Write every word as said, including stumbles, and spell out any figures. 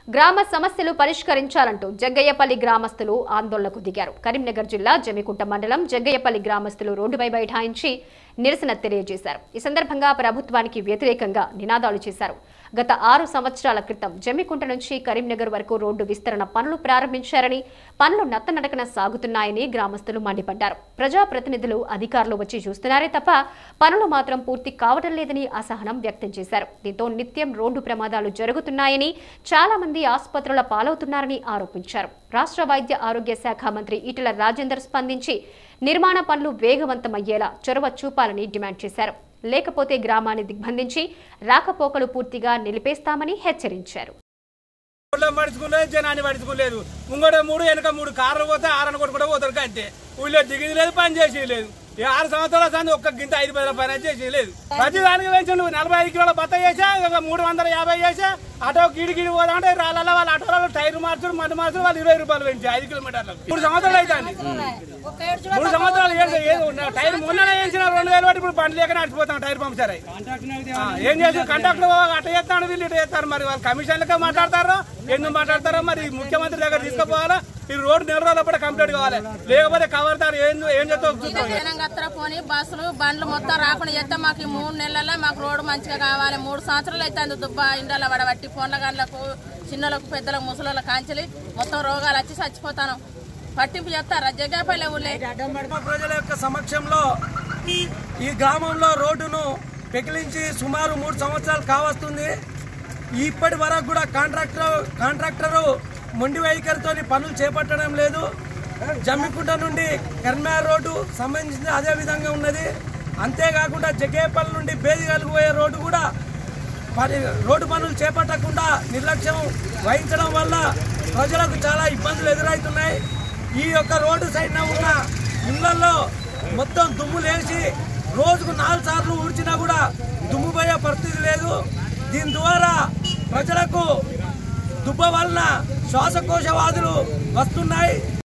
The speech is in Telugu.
గ్రామ సమస్యలు పరిష్కరించాలంటూ జగ్గయ్యపల్లి గ్రామస్తులు ఆందోళనకు దిగారు. కరీంనగర్ జిల్లా జమికుంట మండలం జగ్గయ్యపల్లి గ్రామస్తులు రోడ్డుపై బైఠాయించి నిరసన తెలియజేశారు. ఈ సందర్భంగా ప్రభుత్వానికి వ్యతిరేకంగా నినాదాలు చేశారు. గత ఆరు సంవత్సరాల క్రితం జమికుంట నుంచి కరీంనగర్ వరకు రోడ్డు విస్తరణ పనులు ప్రారంభించారని, పనులు నత్తనడకన సాగుతున్నాయని గ్రామస్తులు మండిపడ్డారు. ప్రజాప్రతినిధులు అధికారులు వచ్చి చూస్తున్నారే తప్ప పనులు మాత్రం పూర్తి కావడం లేదని అసహనం వ్యక్తం చేశారు. దీంతో నిత్యం రోడ్డు ప్రమాదాలు జరుగుతున్నాయని, చాలా మంది ఆసుపత్రుల పాలవుతున్నారని ఆరోపించారు. రాష్ట్ర వైద్య ఆరోగ్య శాఖ మంత్రి ఈటెల రాజేందర్ స్పందించి నిర్మాణ పనులు వేగవంతమయ్యేలా చొరవ చూపాలని డిమాండ్ చేశారు. లేకపోతే గ్రామాన్ని దిగ్బంధించి రాకపోకలు పూర్తిగా నిలిపేస్తామని హెచ్చరించారు. జనాన్ని పడుచుకోలేదు. ముంగడ మూడు వెనక మూడు కార్లు పోతే ఆరని కొట్టు కూడా పోతారు. అంతే ఊళ్ళో దిగింది లేదు, పని చేసి లేదు. ఆరు సంవత్సరాల సంది ఒక్క గింత ఐదు పది పని చేసి లేదు. ప్రతి దానికి పెంచు నువ్వు నలభై ఐదు కిలోల బత్త చేసా, మూడు వందల యాభై చేసా. ఆటో గిడి గిడి పోదామంటే రాళ్ళ వాళ్ళ ఆటోలో టైర్ మార్చుడు మందు మార్చుడు వాళ్ళు ఇరవై రూపాయలు పెంచి ఐదు కిలోమీటర్లు మూడు సంవత్సరాలు అవుతుంది. మూడు సంవత్సరాలు టైర్ మొన్ననే వేసిన రెండు వేలు పట్టి ఇప్పుడు బండి లేక నడిచిపోతాం. టైర్ పంపించారు. ఏం చేసి కండక్టర్ అట్ట చేస్తాను, వీళ్ళు ఇటు చేస్తారు. మరి వాళ్ళు కమిషన్లకే మాట్లాడతారో ఎందుకు మాట్లాడతారో మరి ముఖ్యమంత్రి దగ్గర తీసుకుపోవాలా. ఈ రోడ్డు నెల రోజుల కంప్లీట్ కావాలి, లేకపోతే కవర్తారు ఏం ఏం చేస్తాం. పోనీ బస్సులు బండ్లు మొత్తం రాకుండా చేస్తే మాకు మూడు నెలల్లో మాకు రోడ్డు మంచిగా కావాలి. మూడు సంవత్సరాలు అవుతుంది దుబ్బ ఇండల పడబట్టి ఫోన్ల గంటలకు చిన్నలకు పెద్దలకు ముసలిళ్ళకి కాంచెలి మొత్తం రోగాలు వచ్చి చచ్చిపోతాను. పట్టింపు చేస్తారా జగ్గయ్యపల్లి ఊళ్ళే? ప్రజల యొక్క సమక్షంలో ఈ గ్రామంలో రోడ్డును పెకిలించి సుమారు మూడు సంవత్సరాలు కావస్తుంది. ఇప్పటి వరకు కూడా కాంట్రాక్టర్ కాంట్రాక్టరు మొండి వైఖరితో పనులు చేపట్టడం లేదు. జమ్మికుంట నుండి కరీంనగర్ రోడ్డు సంబంధించి అదే విధంగా ఉన్నది. అంతేకాకుండా జగ్గయ్యపల్లి నుండి బేదిగలకు పోయే రోడ్డు కూడా రోడ్డు పనులు చేపట్టకుండా నిర్లక్ష్యం వహించడం వల్ల ప్రజలకు చాలా ఇబ్బందులు ఎదురవుతున్నాయి. ఈ యొక్క రోడ్డు సైడ్న ఉన్న ఇళ్లలో మొత్తం దుమ్ము లేచి రోజుకు నాలుగు సార్లు ఊడ్చినా కూడా దుమ్ము పోయే పరిస్థితి లేదు. దీని ద్వారా ప్రజలకు దుబ్బ వలన శ్వాసకోశ వ్యాధులు వస్తున్నాయి.